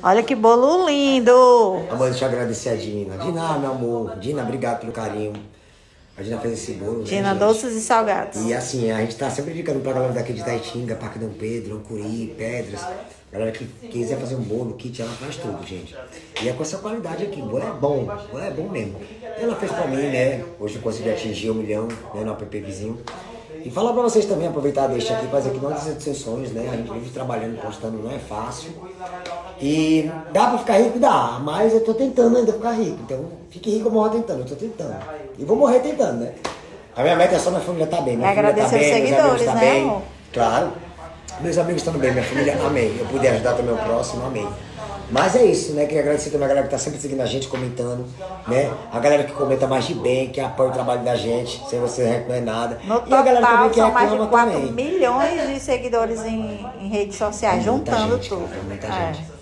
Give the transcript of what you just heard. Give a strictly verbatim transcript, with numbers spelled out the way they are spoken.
Olha que bolo lindo. Amor, deixa eu agradecer a Dina. Dina, meu amor. Dina, obrigado pelo carinho. A Dina fez esse bolo, Dina, né, doces e salgados. E assim, a gente tá sempre indicando pra galera daqui de Taitinga, Parque Dom Pedro, Ancuri, Pedras. Galera que quiser fazer um bolo, kit, ela faz tudo, gente. E é com essa qualidade aqui, o bolo é bom, o bolo é bom mesmo. Ela fez pra mim, né? Hoje eu consegui atingir um milhão, né, no app vizinho. E falar pra vocês também, aproveitar deixar aqui, fazer aqui uma das seus sonhos, né? A gente vive trabalhando, postando, não é fácil. E dá pra ficar rico? Dá, mas eu tô tentando ainda ficar rico. Então, fique rico, eu morro tentando, eu tô tentando. E vou morrer tentando, né? A minha meta é só minha família tá bem. Minha E família agradecer tá bem, os meus seguidores, amigos tá né, bem. amor? Claro. Meus amigos estão bem, minha família, amei. Eu puder ajudar também o próximo, amei. Mas é isso, né? Queria agradecer também a galera que tá sempre seguindo a gente, comentando, né? A galera que comenta mais de bem, que apoia o trabalho da gente, sem você não é nada. No E a galera total, também que são mais de reclama quatro também. milhões de seguidores em, em redes sociais, É muita juntando gente, tudo. cara, é muita É. gente.